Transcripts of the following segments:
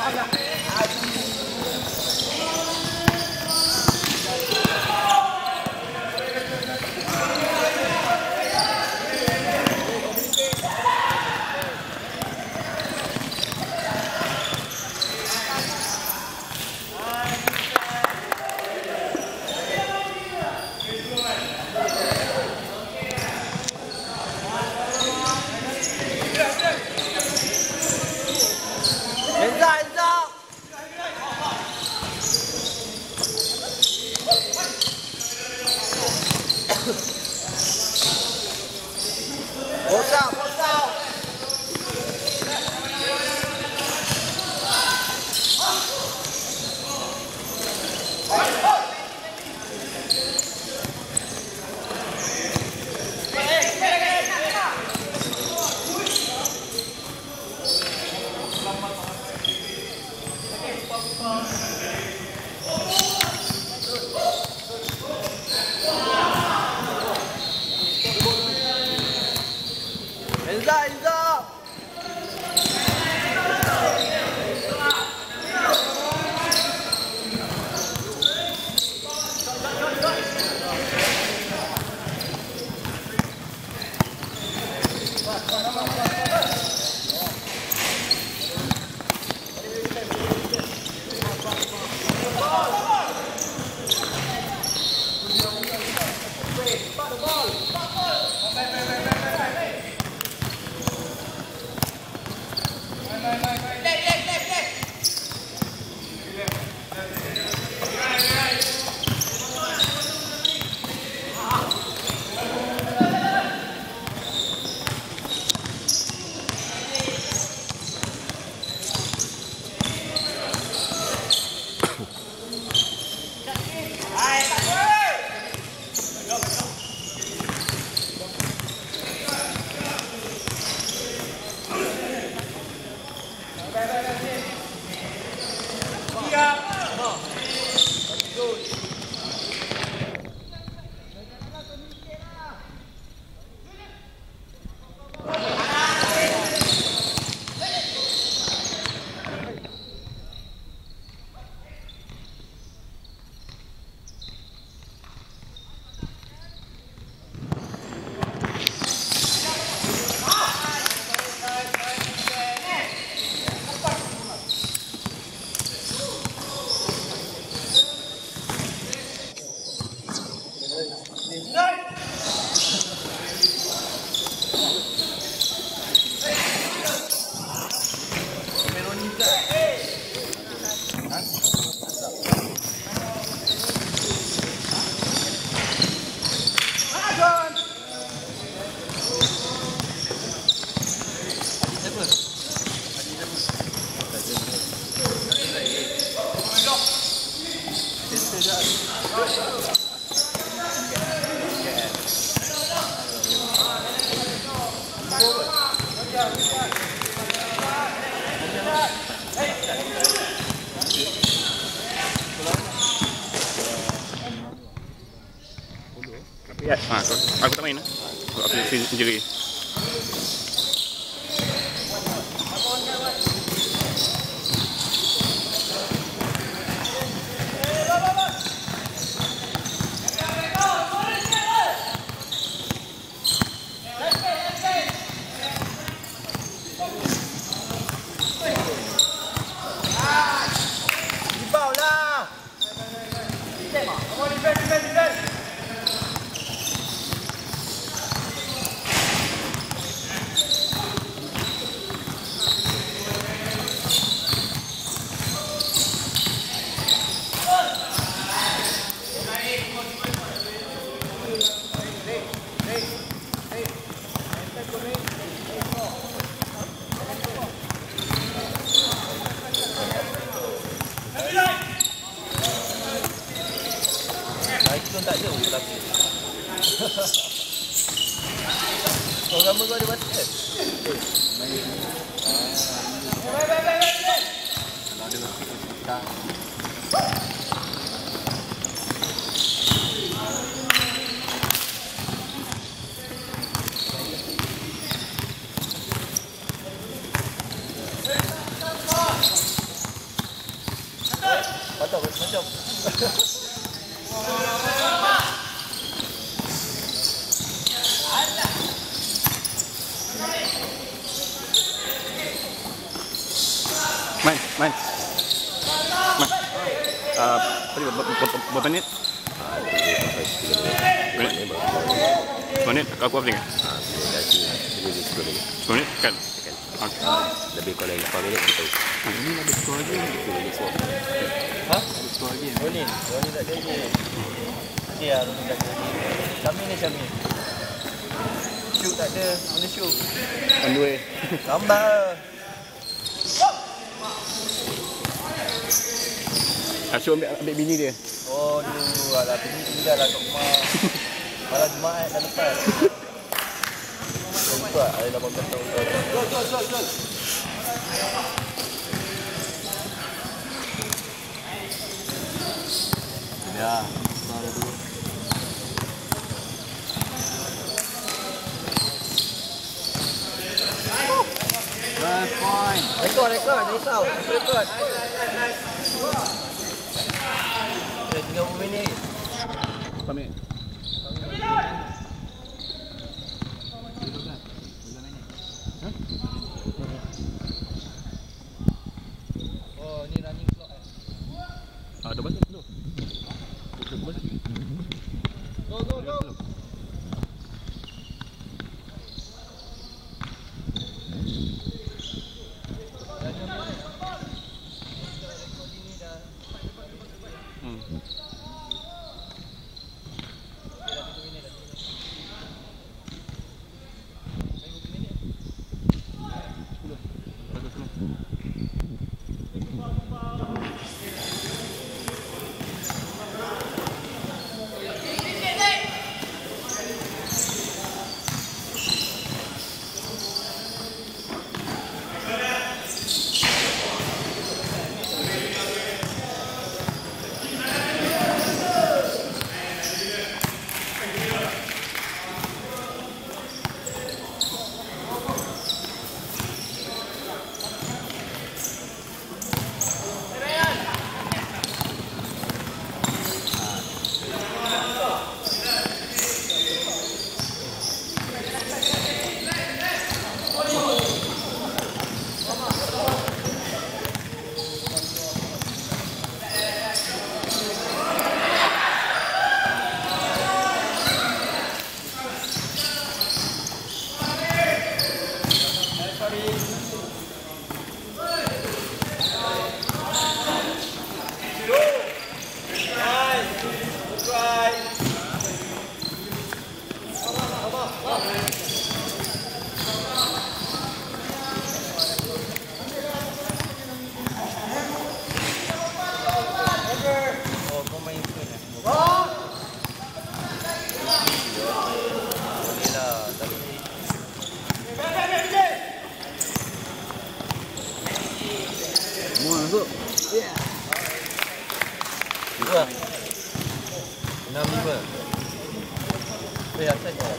Aku tak main lah. Aku injury. Tak jauh tapi. Orang ramai kau ada basket. Kalau ada basket Patut macam. Man. Berapa minit? Minit? Aku apa tinggal? 10 minit? Kan? Okay. Lebih kurang 8 minit gitu. Ini ada skor lagi. 10 minit semua. Ha? Ada skor lagi. Rolling tak ada je. Ya, rolling tak ada. Kami. Shoot tak ada. Mana shoot? On the way. Gambar. Asyuk ambil bini dia. Oh, alah pergi tinggal lah kat rumah. Malam Jumaat dah lepas. Nampak ada 18 tahun. Gol. Ya, ada dua. Last point. Rekod. Risau. Rekod. Tinggal 30 minit. Berapa minit? Oh, ni running clock eh. Dah balik dulu. Go. Masuk. Yeah. 6-5. Asal kau.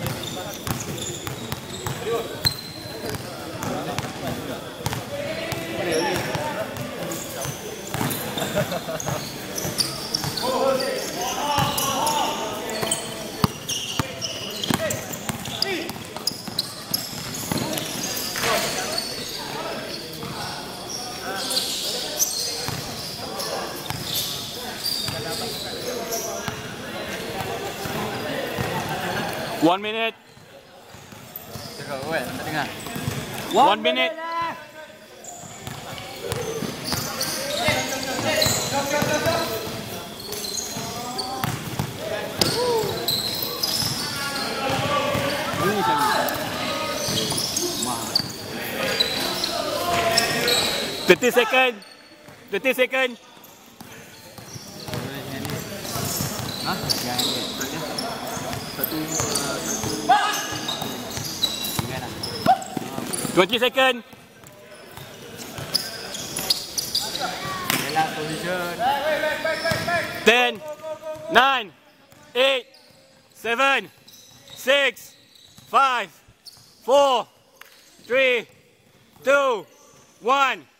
One minute. Cakap kan, tak dengar. 1 minute. Ini macam 30 second. 30 second. Ha? Satu. 20 second. Relax position. 10, 9, 8, 7, 6, 5, 4, 3, 2, 1.